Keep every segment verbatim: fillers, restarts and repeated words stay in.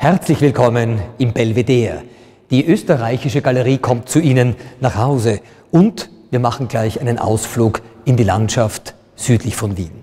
Herzlich willkommen im Belvedere. Die österreichische Galerie kommt zu Ihnen nach Hause und wir machen gleich einen Ausflug in die Landschaft südlich von Wien.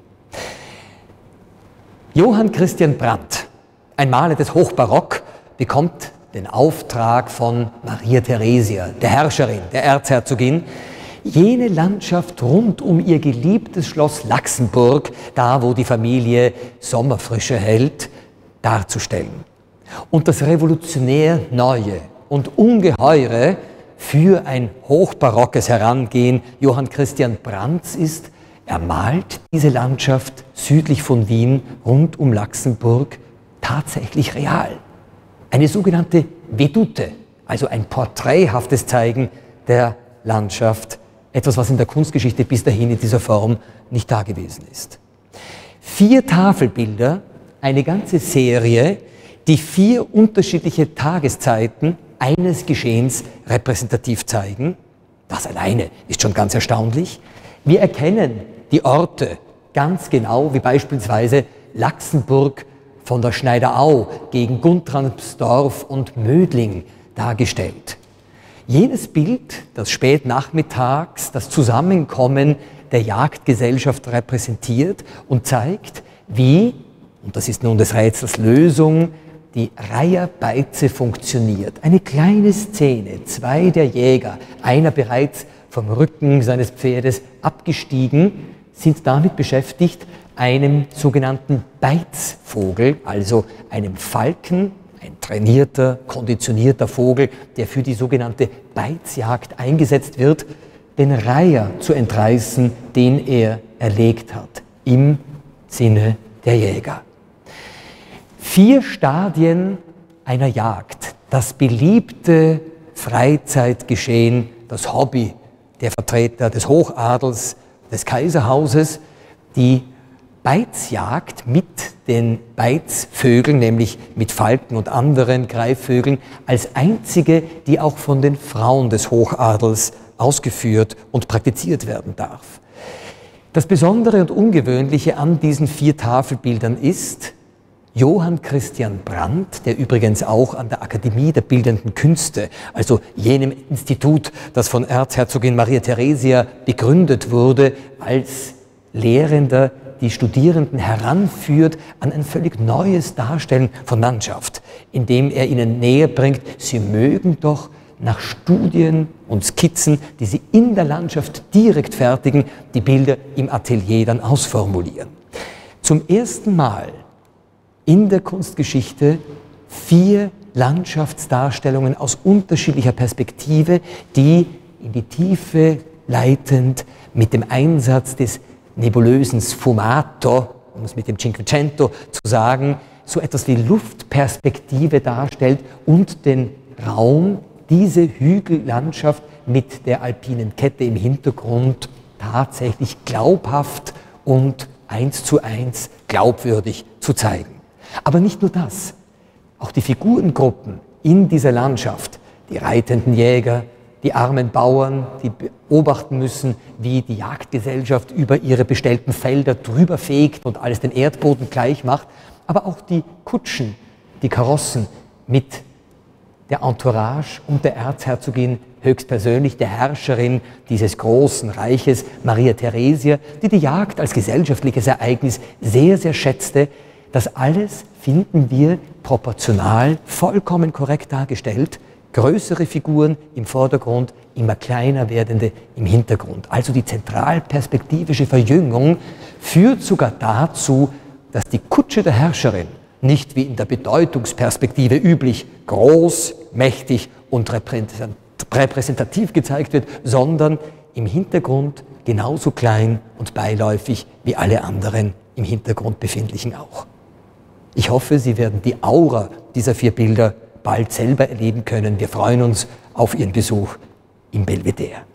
Johann Christian Brandt, ein Maler des Hochbarock, bekommt den Auftrag von Maria Theresia, der Herrscherin, der Erzherzogin, jene Landschaft rund um ihr geliebtes Schloss Laxenburg, da wo die Familie Sommerfrische hält, darzustellen. Und das revolutionär Neue und Ungeheure für ein hochbarockes Herangehen Johann Christian Brandts ist, er malt diese Landschaft südlich von Wien rund um Laxenburg tatsächlich real. Eine sogenannte Vedute, also ein porträthaftes Zeigen der Landschaft, etwas, was in der Kunstgeschichte bis dahin in dieser Form nicht dagewesen ist. Vier Tafelbilder, eine ganze Serie, die vier unterschiedliche Tageszeiten eines Geschehens repräsentativ zeigen. Das alleine ist schon ganz erstaunlich. Wir erkennen die Orte ganz genau, wie beispielsweise Laxenburg von der Schneiderau gegen Guntramsdorf und Mödling dargestellt. Jenes Bild, das spät nachmittags das Zusammenkommen der Jagdgesellschaft repräsentiert und zeigt, wie, und das ist nun des Rätsels Lösung, die Reiherbeize funktioniert. Eine kleine Szene, zwei der Jäger, einer bereits vom Rücken seines Pferdes abgestiegen, sind damit beschäftigt, einem sogenannten Beizvogel, also einem Falken, ein trainierter, konditionierter Vogel, der für die sogenannte Beizjagd eingesetzt wird, den Reiher zu entreißen, den er erlegt hat, im Sinne der Jäger. Vier Stadien einer Jagd, das beliebte Freizeitgeschehen, das Hobby der Vertreter des Hochadels, des Kaiserhauses, die Beizjagd mit den Beizvögeln, nämlich mit Falken und anderen Greifvögeln, als einzige, die auch von den Frauen des Hochadels ausgeführt und praktiziert werden darf. Das Besondere und Ungewöhnliche an diesen vier Tafelbildern ist, Johann Christian Brandt, der übrigens auch an der Akademie der Bildenden Künste, also jenem Institut, das von Erzherzogin Maria Theresia begründet wurde, als Lehrender die Studierenden heranführt an ein völlig neues Darstellen von Landschaft, indem er ihnen näher bringt, sie mögen doch nach Studien und Skizzen, die sie in der Landschaft direkt fertigen, die Bilder im Atelier dann ausformulieren. Zum ersten Mal in der Kunstgeschichte vier Landschaftsdarstellungen aus unterschiedlicher Perspektive, die in die Tiefe leitend mit dem Einsatz des nebulösen Sfumato, um es mit dem Cinquecento zu sagen, so etwas wie Luftperspektive darstellt und den Raum, diese Hügellandschaft mit der alpinen Kette im Hintergrund tatsächlich glaubhaft und eins zu eins glaubwürdig zu zeigen. Aber nicht nur das, auch die Figurengruppen in dieser Landschaft, die reitenden Jäger, die armen Bauern, die beobachten müssen, wie die Jagdgesellschaft über ihre bestellten Felder drüber fegt und alles den Erdboden gleich macht, aber auch die Kutschen, die Karossen mit der Entourage und der Erzherzogin höchstpersönlich, der Herrscherin dieses großen Reiches, Maria Theresia, die die Jagd als gesellschaftliches Ereignis sehr, sehr schätzte. Das alles finden wir proportional, vollkommen korrekt dargestellt. Größere Figuren im Vordergrund, immer kleiner werdende im Hintergrund. Also die zentralperspektivische Verjüngung führt sogar dazu, dass die Kutsche der Herrscherin nicht wie in der Bedeutungsperspektive üblich groß, mächtig und repräsentativ gezeigt wird, sondern im Hintergrund genauso klein und beiläufig wie alle anderen im Hintergrund befindlichen auch. Ich hoffe, Sie werden die Aura dieser vier Bilder bald selber erleben können. Wir freuen uns auf Ihren Besuch im Belvedere.